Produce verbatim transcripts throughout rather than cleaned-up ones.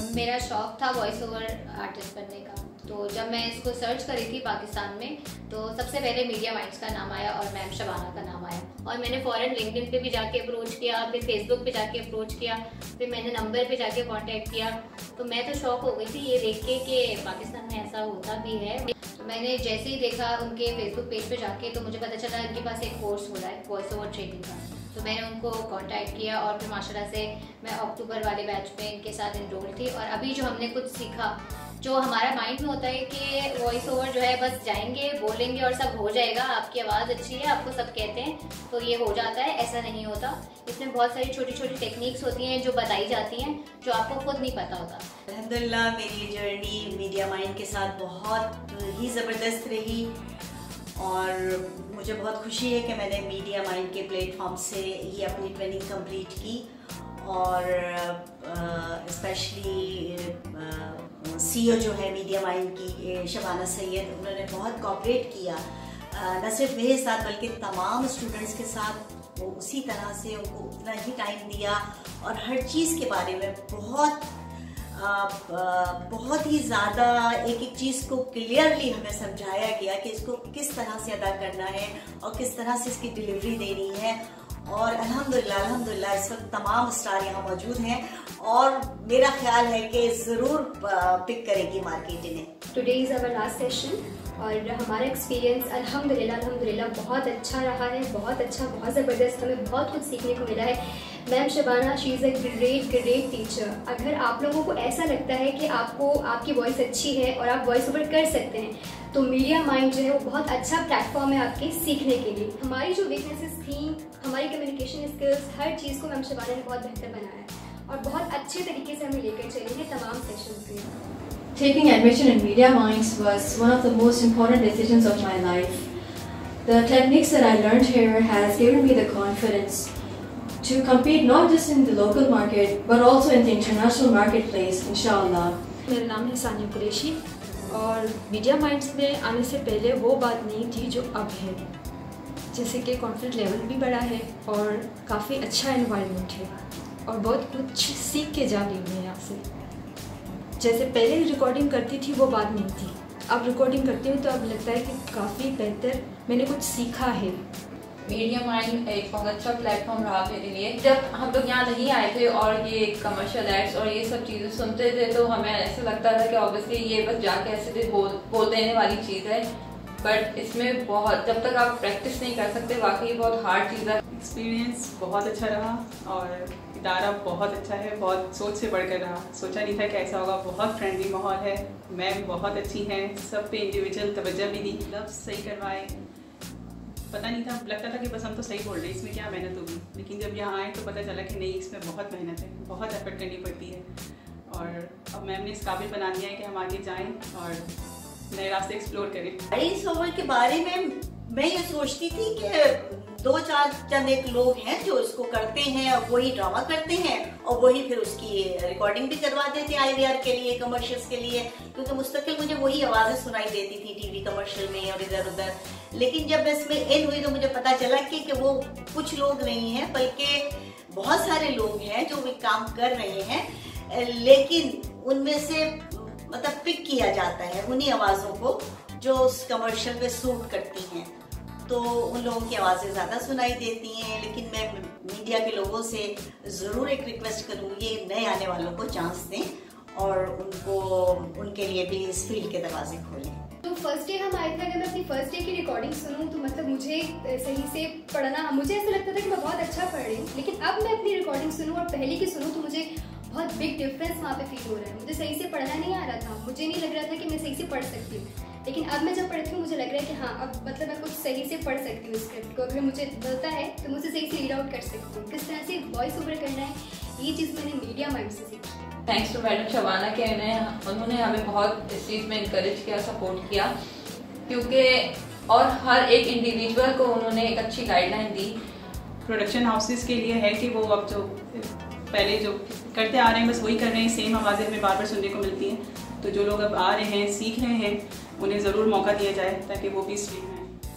मेरा शौक़ था वॉइस ओवर आर्टिस्ट बनने का। तो जब मैं इसको सर्च करी थी पाकिस्तान में तो सबसे पहले मीडिया माइंड्स का नाम आया और मैम शबाना का नाम आया। और मैंने फ़ौरन लिंक्डइन पे भी जाके अप्रोच किया, फिर फेसबुक पे जाके अप्रोच किया, फिर मैंने नंबर पे जाके कांटेक्ट किया। तो मैं तो शौक हो गई थी ये देख के कि पाकिस्तान में ऐसा होता भी है। तो मैंने जैसे ही देखा उनके फेसबुक पेज पे जाके तो मुझे पता चला इनके पास एक कोर्स हो रहा है वॉइस ओवर ट्रेनिंग का। तो मैंने उनको कांटेक्ट किया और फिर माशाल्लाह से मैं अक्टूबर वाले बैच में इनके साथ इनरोल थी। और अभी जो हमने कुछ सीखा, जो हमारा माइंड में होता है कि वॉइस ओवर जो है बस जाएंगे बोलेंगे और सब हो जाएगा, आपकी आवाज़ अच्छी है आपको सब कहते हैं तो ये हो जाता है, ऐसा नहीं होता। इसमें बहुत सारी छोटी छोटी टेक्निक्स होती हैं जो बताई जाती हैं जो आपको खुद नहीं पता होता। अल्हम्दुलिल्लाह मेरी जर्नी मीडिया माइंड के साथ बहुत ही ज़बरदस्त रही और मुझे बहुत खुशी है कि मैंने मीडिया माइंड के प्लेटफॉर्म से ही अपनी ट्रेनिंग कंप्लीट की। और स्पेशली सीईओ जो है मीडिया माइंड की शबाना सैयद, उन्होंने बहुत कोऑपरेट किया न सिर्फ मेरे साथ बल्कि तमाम स्टूडेंट्स के साथ। वो उसी तरह से उनको उतना ही टाइम दिया और हर चीज़ के बारे में बहुत आ, बहुत ही ज़्यादा एक एक चीज़ को क्लियरली हमें समझाया गया कि इसको किस तरह से अदा करना है और किस तरह से इसकी डिलीवरी देनी है। और अल्हम्दुलिल्लाह अल्हम्दुलिल्लाह इस वक्त तमाम स्टार यहाँ मौजूद हैं और मेरा ख्याल है कि ज़रूर पिक करेगी मार्केट इन्हें। Today is our last session और हमारा एक्सपीरियंस अल्हम्दुलिल्लाह अल्हम्दुलिल्लाह बहुत अच्छा रहा है, बहुत अच्छा, बहुत ज़बरदस्त। हमें बहुत कुछ सीखने को मिला है। Ma'am Shabana she is a great great teacher. अगर आप लोगों को ऐसा लगता है कि आपको आपकी वॉइस अच्छी है और आप वॉइस ओवर कर सकते हैं तो मीडिया माइंड जो है वो बहुत अच्छा प्लेटफॉर्म है आपके सीखने के लिए। हमारी जो वीकनेसेस थी, हमारी कम्युनिकेशन स्किल्स, हर चीज़ को मैम शबाना ने बहुत बेहतर बनाया है और बहुत अच्छे तरीके से हमें लेकर चलेंगे तमाम सेशंस में। Taking admission in Media Minds was one of the most important decisions of my life. The techniques that I learned here has given me the confidence to compete not just in the local market but also in the international marketplace, inshallah. मेरा नाम है सानिया कुरैशी और media minds में आने से पहले वो बात नहीं थी जो अब है। जैसे कि कॉन्फिडेंस लेवल भी बढ़ा है और काफ़ी अच्छा एनवायरनमेंट है और बहुत कुछ सीख के जा रही हूँ यहाँ से। जैसे पहले रिकॉर्डिंग करती थी वो बात नहीं थी, अब रिकॉर्डिंग करती हूँ तो अब लगता है कि काफ़ी बेहतर मैंने कुछ सीखा है। मीडिया माइंड एक बहुत अच्छा प्लेटफॉर्म रहा मेरे लिए। जब हम लोग यहाँ नहीं आए थे और ये कमर्शियल एड्स और ये सब चीज़ें सुनते थे तो हमें ऐसा लगता था कि ऑब्वियसली ये बस जाके ऐसे बोल बोल देने वाली चीज़ है, बट इसमें बहुत जब तक आप प्रैक्टिस नहीं कर सकते वाकई बहुत हार्ड चीज़ है। एक्सपीरियंस बहुत अच्छा रहा और इदारा बहुत अच्छा है, बहुत सोच से बढ़कर रहा। सोचा नहीं था कि ऐसा होगा। बहुत फ्रेंडली माहौल है, मैम बहुत अच्छी हैं, सब पे इंडिविजुअल तवज्जो भी दी, लफ्ज़ सही करवाए। पता नहीं था, लगता था कि बस हम तो सही बोल रहे हैं, इसमें क्या मेहनत होगी। लेकिन जब यहाँ आए तो पता चला कि नहीं, इसमें बहुत मेहनत है, बहुत एफर्ट करनी पड़ती है। और अब मैम ने इस काबिल बना दिया है कि हम आगे जाएँ और नए रास्ते एक्सप्लोर करें। वॉइस ओवर के बारे में मैं ये सोचती थी कि दो चार चंद एक लोग हैं जो इसको करते हैं और वही ड्रामा करते हैं और वही फिर उसकी रिकॉर्डिंग भी करवा देते हैं आईवीआर के लिए, कमर्शियल्स के लिए, क्योंकि मुस्तकिल मुझे वही आवाज़ें सुनाई देती थी टीवी कमर्शियल में और इधर उधर। लेकिन जब इसमें इन हुई तो मुझे पता चला कि, कि वो कुछ लोग नहीं हैं बल्कि बहुत सारे लोग हैं जो भी काम कर रहे हैं, लेकिन उनमें से मतलब पिक किया जाता है उन्हीं आवाज़ों को जो उस कमर्शियल में सूट करती हैं, तो उन लोगों की आवाज़ें ज़्यादा सुनाई देती हैं। लेकिन मैं मीडिया के लोगों से ज़रूर एक रिक्वेस्ट करूँगी, नए आने वालों को चांस दें और उनको उनके लिए भी इस फील्ड के दरवाजे खोलें। तो फर्स्ट डे हम आए थे, अगर मैं अपनी फर्स्ट डे की रिकॉर्डिंग सुनूं तो मतलब मुझे सही से पढ़ना, मुझे ऐसा लगता था कि मैं बहुत अच्छा पढ़ रही हूँ, लेकिन अब मैं अपनी रिकॉर्डिंग सुनूं और पहले की सुनूं तो मुझे बहुत बिग डिफरेंस वहाँ पे फील हो रहा है। मुझे सही से पढ़ना नहीं आ रहा था, मुझे नहीं लग रहा था कि मैं सही से पढ़ सकती हूँ, लेकिन अब मैं जब पढ़ती हूँ मुझे लग रहा है कि हाँ अब मतलब मैं कुछ सही से पढ़ सकती हूँ स्क्रिप्ट को। अगर मुझे मिलता है तो मुझे सही से रीड आउट कर सकती हूँ। किस तरह से वॉइस ओवर करना है, ये चीज़ मैंने मीडिया माइंड से सीखी। थैंक्स टू मैडम शबाना के उन्हें उन्होंने हमें बहुत इस चीज़ में इंकरेज किया, सपोर्ट किया, क्योंकि और हर एक इंडिविजुअल को उन्होंने एक अच्छी गाइडलाइन दी। प्रोडक्शन हाउसेस के लिए है कि वो अब जो पहले जो करते आ रहे हैं बस वही कर रहे हैं, सेम आवाज़ें हमें बार बार सुनने को मिलती हैं। तो जो लोग अब आ रहे हैं, सीख रहे हैं, उन्हें ज़रूर मौका दिया जाए ताकि वो भी सीखें।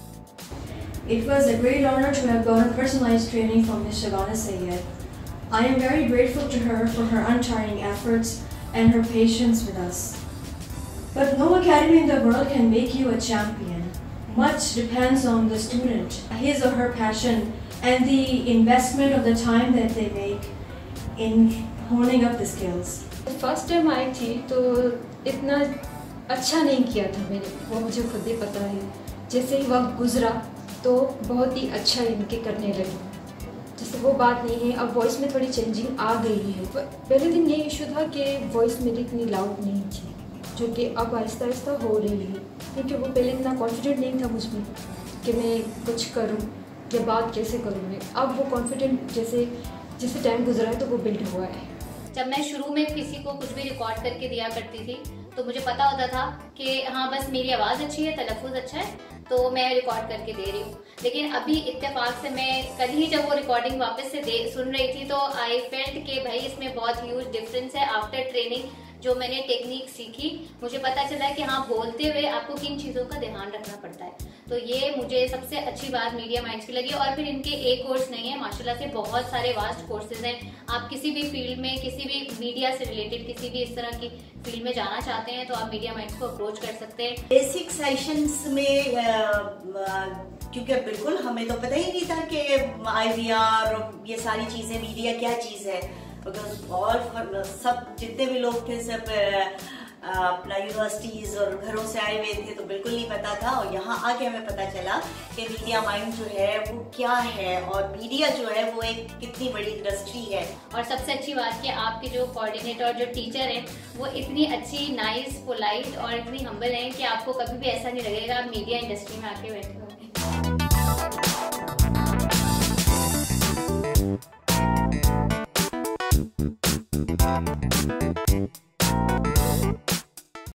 It was a great honor to have gotten personalized training from Miz Shabana Sayyed. I am very grateful to her for her untiring efforts and her patience with us. But no academy in the world can make you a champion. Much depends on the student, his or her passion, and the investment of the time that they make in honing up the skills. First time आई थी तो इतना अच्छा नहीं किया था मैंने, वो मुझे खुद ही पता है। जैसे ही वक्त गुजरा तो बहुत ही अच्छा इनके करने लगी। जैसे वो बात नहीं है, अब वॉइस में थोड़ी चेंजिंग आ गई है। पहले दिन ये इशू था कि वॉइस मेरी इतनी लाउड नहीं थी, जो कि अब आहिस्ता आहिस्ता हो रही है, क्योंकि वो पहले इतना कॉन्फिडेंट नहीं था मुझ में कि मैं कुछ करूं या बात कैसे करूं मैं। अब वो कॉन्फिडेंट जैसे जैसे टाइम गुजरा है तो वो बिल्ड हुआ है। जब मैं शुरू में किसी को कुछ भी रिकॉर्ड करके दिया करती थी तो मुझे पता होता था कि हाँ बस मेरी आवाज़ अच्छी है, तलफ़ुज़ अच्छा है, तो मैं रिकॉर्ड करके दे रही हूँ। लेकिन अभी इत्तेफाक से मैं कल ही जब वो रिकॉर्डिंग वापस से दे सुन रही थी तो आई फेल्ट कि भाई इसमें बहुत ह्यूज डिफरेंस है। आफ्टर ट्रेनिंग जो मैंने टेक्निक सीखी, मुझे पता चला कि हाँ बोलते हुए आपको किन चीज़ों का ध्यान रखना पड़ता है। तो ये मुझे सबसे अच्छी बात मीडिया माइंड्स की लगी। और फिर इनके एक कोर्स नहीं है, माशाल्लाह से बहुत सारे वास्ट कोर्सेज हैं। आप किसी भी फील्ड में, किसी भी मीडिया से रिलेटेड किसी भी इस तरह की फील्ड में जाना चाहते हैं तो आप मीडिया माइंड्स को अप्रोच कर सकते हैं। बेसिक सेशंस में आ, आ, क्योंकि बिल्कुल हमें तो पता ही नहीं था कि आई वी आर और ये सारी चीजें, मीडिया क्या चीज है। और सब जितने भी लोग थे सब अपना यूनिवर्सिटीज और घरों से आए हुए थे, तो बिल्कुल नहीं पता था। और यहाँ आके हमें पता चला कि मीडिया माइंड जो है वो क्या है और मीडिया जो है वो एक कितनी बड़ी इंडस्ट्री है। और सबसे अच्छी बात कि आपके जो कोऑर्डिनेटर और जो देर हैं वो इतनी अच्छी, नाइस, पोलाइट और इतनी हम्बल हैं कि आपको कभी भी ऐसा नहीं लगेगा आप मीडिया इंडस्ट्री में आके बैठे होंगे।